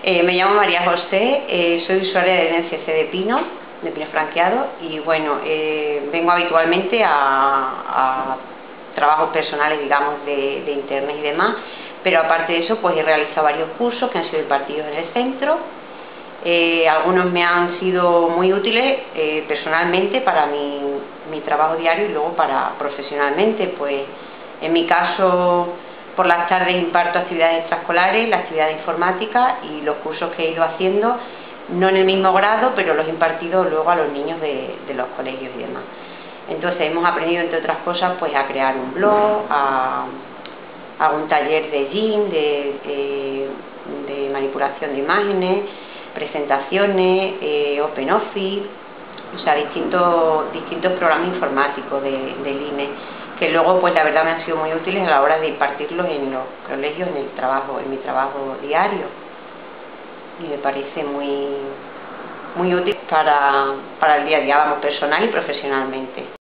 Me llamo María José, soy usuaria de NCC de Pino franqueado, y bueno, vengo habitualmente a trabajos personales, digamos, de internet y demás, pero aparte de eso, pues he realizado varios cursos que han sido impartidos en el centro. Algunos me han sido muy útiles personalmente para mi trabajo diario y luego profesionalmente. Pues en mi caso, por las tardes imparto actividades extraescolares, la actividad de informática, y los cursos que he ido haciendo, no en el mismo grado, pero los he impartido luego a los niños de los colegios y demás. Entonces hemos aprendido, entre otras cosas, pues a crear un blog, a un taller de GIMP, de manipulación de imágenes, presentaciones, OpenOffice, o sea, distintos programas informáticos del INE, que luego, pues la verdad, me han sido muy útiles a la hora de impartirlos en los colegios, en mi trabajo diario, y me parece muy útil para el día a día, vamos, personal y profesionalmente.